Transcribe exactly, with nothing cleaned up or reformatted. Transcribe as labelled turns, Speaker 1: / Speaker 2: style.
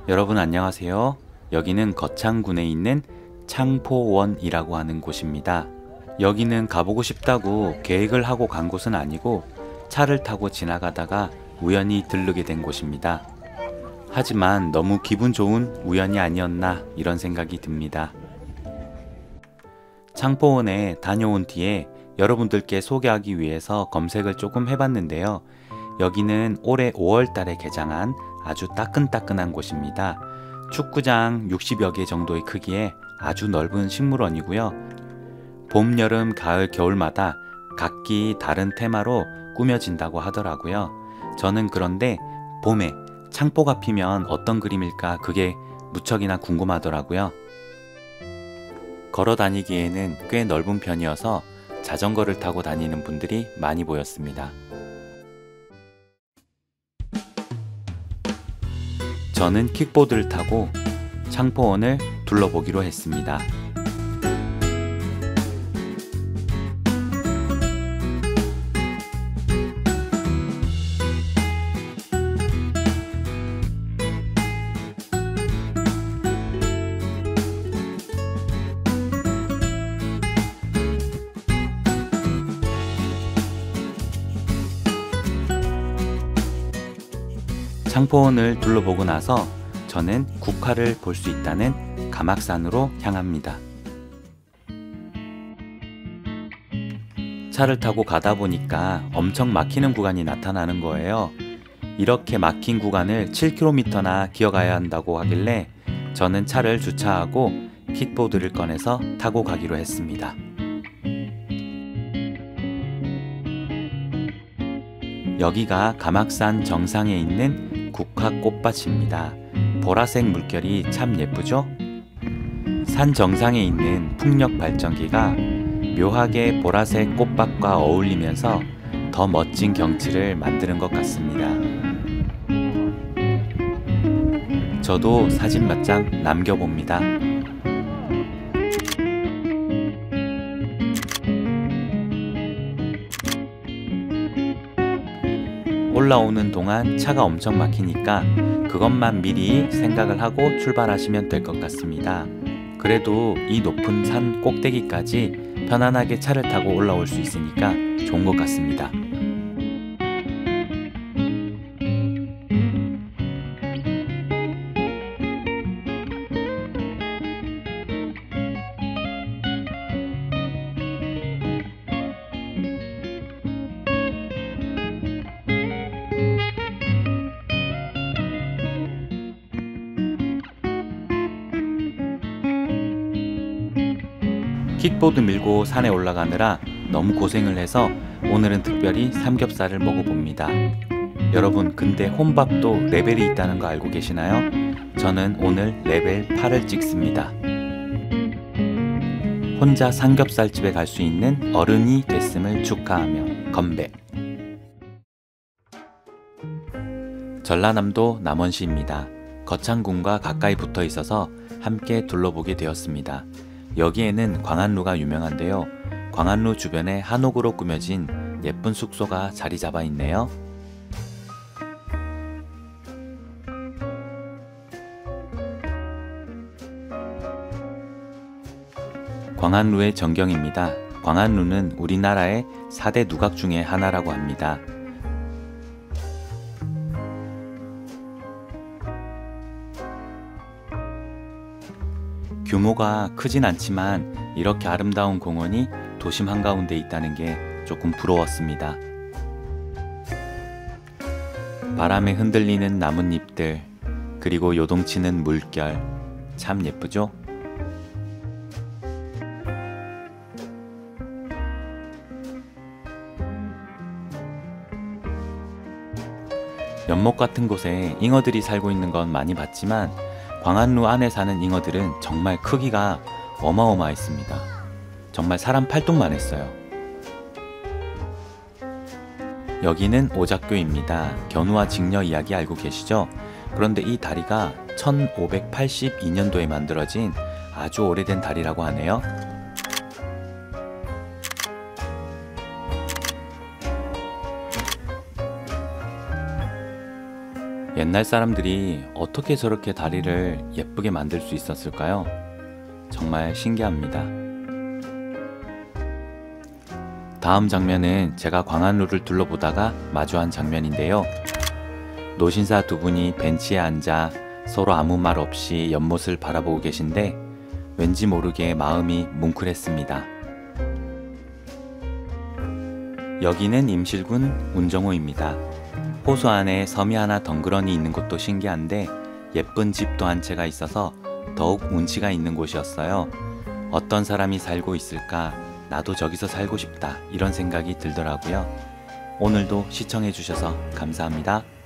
Speaker 1: 여러분 안녕하세요. 여기는 거창군에 있는 창포원이라고 하는 곳입니다. 여기는 가보고 싶다고 계획을 하고 간 곳은 아니고 차를 타고 지나가다가 우연히 들르게 된 곳입니다. 하지만 너무 기분 좋은 우연이 아니었나 이런 생각이 듭니다. 창포원에 다녀온 뒤에 여러분들께 소개하기 위해서 검색을 조금 해봤는데요. 여기는 올해 오월 달에 개장한 아주 따끈따끈한 곳입니다. 축구장 육십여 개 정도의 크기에 아주 넓은 식물원이고요. 봄, 여름, 가을, 겨울마다 각기 다른 테마로 꾸며진다고 하더라고요. 저는 그런데 봄에 창포가 피면 어떤 그림일까 그게 무척이나 궁금하더라고요. 걸어 다니기에는 꽤 넓은 편이어서 자전거를 타고 다니는 분들이 많이 보였습니다. 저는 킥보드를 타고 창포원을 둘러보기로 했습니다. 창포원을 둘러보고 나서 저는 국화를 볼 수 있다는 가막산으로 향합니다. 차를 타고 가다 보니까 엄청 막히는 구간이 나타나는 거예요. 이렇게 막힌 구간을 칠 킬로미터나 기어가야 한다고 하길래 저는 차를 주차하고 킥보드를 꺼내서 타고 가기로 했습니다. 여기가 가막산 정상에 있는 국화 꽃밭입니다. 보라색 물결이 참 예쁘죠? 산 정상에 있는 풍력 발전기가 묘하게 보라색 꽃밭과 어울리면서 더 멋진 경치를 만드는 것 같습니다. 저도 사진 몇 장 남겨봅니다. 올라오는 동안 차가 엄청 막히니까 그것만 미리 생각을 하고 출발하시면 될 것 같습니다. 그래도 이 높은 산 꼭대기까지 편안하게 차를 타고 올라올 수 있으니까 좋은 것 같습니다. 킥보드 밀고 산에 올라가느라 너무 고생을 해서 오늘은 특별히 삼겹살을 먹어봅니다. 여러분 근데 혼밥도 레벨이 있다는 거 알고 계시나요? 저는 오늘 레벨 팔을 찍습니다. 혼자 삼겹살집에 갈 수 있는 어른이 됐음을 축하하며 건배. 전라남도 남원시입니다. 거창군과 가까이 붙어 있어서 함께 둘러보게 되었습니다. 여기에는 광안루가 유명한데요. 광안루 주변에 한옥으로 꾸며진 예쁜 숙소가 자리 잡아 있네요. 광안루의 전경입니다. 광안루는 우리나라의 사 대 누각 중에 하나라고 합니다. 규모가 크진 않지만 이렇게 아름다운 공원이 도심 한가운데 있다는 게 조금 부러웠습니다. 바람에 흔들리는 나뭇잎들, 그리고 요동치는 물결, 참 예쁘죠? 연못 같은 곳에 잉어들이 살고 있는 건 많이 봤지만 광안루 안에 사는 잉어들은 정말 크기가 어마어마했습니다. 정말 사람 팔뚝만 했어요. 여기는 오작교입니다. 견우와 직녀 이야기 알고 계시죠? 그런데 이 다리가 천오백팔십이 년도에 만들어진 아주 오래된 다리라고 하네요. 옛날 사람들이 어떻게 저렇게 다리를 예쁘게 만들 수 있었을까요? 정말 신기합니다. 다음 장면은 제가 광안루를 둘러보다가 마주한 장면인데요. 노신사 두 분이 벤치에 앉아 서로 아무 말 없이 연못을 바라보고 계신데 왠지 모르게 마음이 뭉클했습니다. 여기는 임실군 운정호입니다. 호수 안에 섬이 하나 덩그러니 있는 곳도 신기한데 예쁜 집도 한 채가 있어서 더욱 운치가 있는 곳이었어요. 어떤 사람이 살고 있을까? 나도 저기서 살고 싶다. 이런 생각이 들더라고요. 오늘도 시청해 주셔서 감사합니다.